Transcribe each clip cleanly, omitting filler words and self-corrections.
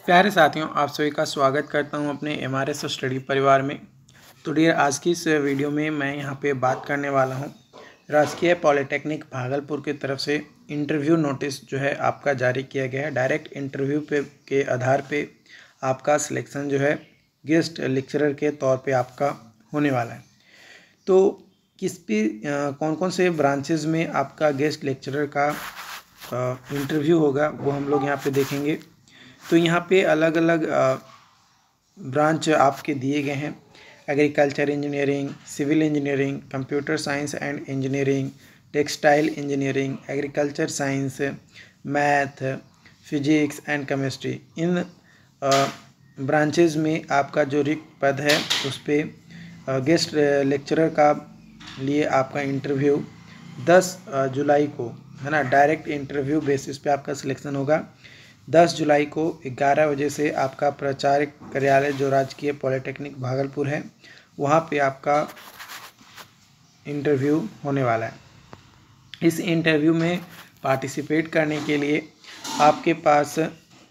प्यारे साथियों, आप सभी का स्वागत करता हूं अपने MRS स्टडी परिवार में। तो डियर, आज की इस वीडियो में मैं यहां पे बात करने वाला हूं राजकीय पॉलिटेक्निक भागलपुर की तरफ से इंटरव्यू नोटिस जो है आपका जारी किया गया है। डायरेक्ट इंटरव्यू के आधार पे आपका सिलेक्शन जो है गेस्ट लेक्चरर के तौर पे आपका होने वाला है। तो कौन कौन से ब्रांचेज में आपका गेस्ट लेक्चरर का इंटरव्यू होगा वो हम लोग यहाँ पे देखेंगे। तो यहाँ पे अलग अलग ब्रांच आपके दिए गए हैं। Agriculture engineering, civil engineering, computer science and engineering, textile engineering, agriculture science, math, physics and chemistry. इन ब्रांचेज में आपका जो रिक्त पद है उस पर गेस्ट लेक्चरर का लिए आपका इंटरव्यू 10 जुलाई को है ना, डायरेक्ट इंटरव्यू बेसिस पे आपका सिलेक्शन होगा। 10 जुलाई को 11 बजे से आपका प्राचार्य कार्यालय जो राजकीय पॉलिटेक्निक भागलपुर है वहाँ पे आपका इंटरव्यू होने वाला है। इस इंटरव्यू में पार्टिसिपेट करने के लिए आपके पास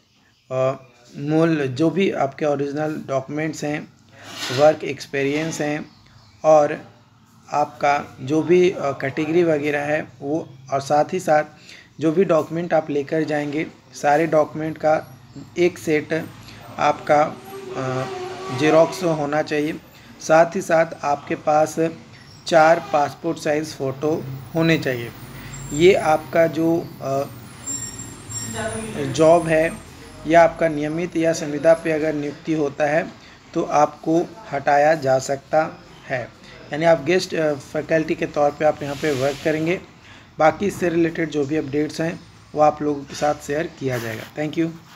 मूल जो भी आपके ओरिजिनल डॉक्यूमेंट्स हैं, वर्क एक्सपीरियंस हैं और आपका जो भी कैटेगरी वगैरह है वो, और साथ ही साथ जो भी डॉक्यूमेंट आप लेकर जाएंगे सारे डॉक्यूमेंट का एक सेट आपका जेरोक्स होना चाहिए। साथ ही साथ आपके पास 4 पासपोर्ट साइज़ फ़ोटो होने चाहिए। ये आपका जो जॉब है या आपका नियमित या संविदा पे अगर नियुक्ति होता है तो आपको हटाया जा सकता है, यानी आप गेस्ट फैकल्टी के तौर पे आप यहाँ पे वर्क करेंगे। बाकी इससे रिलेटेड जो भी अपडेट्स हैं वो आप लोगों के साथ शेयर किया जाएगा। Thank you.